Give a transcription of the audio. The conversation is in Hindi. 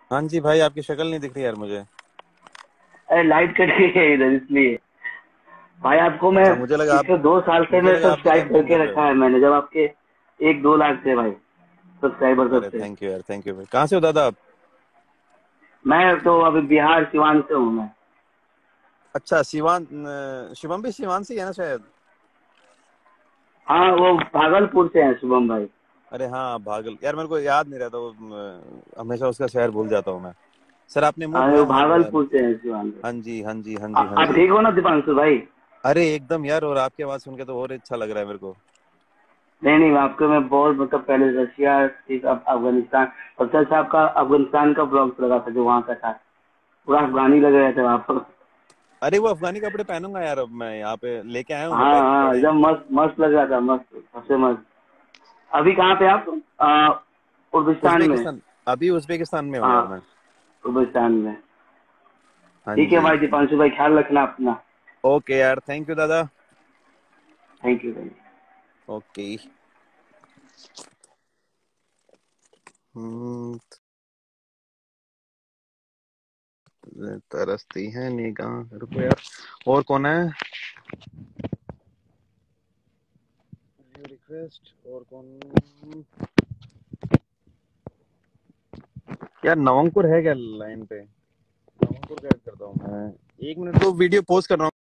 हाँ जी भाई, आपकी शक्ल नहीं दिख रही यार मुझे। अरे लाइट कट गई है इधर इसलिए। भाई आपको मैं अच्छा, पिछले 2 साल से मुझे मैं लगा आप भी सब्सक्राइब कैंपिंग कर करके रहे हो। रखा है मैंने, जब आपके 1-2 लाख थे भाई सब्सक्राइबर तब अरे से। थैंक यू यार, थैंक यू भाई। कहाँ से हो दादा आप? मैं तो अभी बिहार सिवान से हूँ मैं। अच्छा, सिवान। शिवम भी सिवान से ही है ना शायद। हाँ वो भागलपुर से हैं शुभम भाई। अरे हाँ, भागल यार, मेरे को याद नहीं रहता वो। हमेशा उसका शहर भूल जाता हूँ मैं। सर आपने मुंह हाँ वो धोया हाथ धोया? भागलपुर से हैं शिवान भाई। हाँ जी, हाँ जी, हाँ जी, हाँ आप जी। ठीक हो ना दीपांशु भाई? अरे एकदम यार, और आपकी आवाज सुन के तो और अच्छा लग रहा है मेरे को। नहीं नहीं, आपको मैं बहुत मतलब पहले रशिया, ठीक, अब अफगानिस्तान। सबसे अच्छा आपका अफगानिस्तान का ब्लॉग लगा था जो वहाँ का था। पूरा अफगानी लग रहे थे आप। अरे वो अफगानी कपड़े पहनूंगा यार, अब मैं यहाँ पे लेके आया हूँ मैं, हाँ हाँ, पड़े हैं। एकदम मस्त मस्त लग रहा था, मस्त सबसे मस्त। अभी कहाँ पे आप? उर्बिस्तान में? उज्बेकिस्तान। अभी उज्बेकिस्तान में हूँ हाँ, यार मैं। उर्बिस्तान में। हाँ ठीक है जी। भाई दीपांशु भाई, ख्याल रखना अपना। ओके यार, थैंक यू दादा। थैंक यू भाई। ओके। हम्म, तरसती है निगाह, रुको यार। और कौन है? रिक्वेस्ट और कौन? यार नवंकुर है क्या लाइन पे? नवंकुर को ऐड करता हूँ मैं। 1 मिनट, तो वीडियो पोस्ट कर रहा हूँ।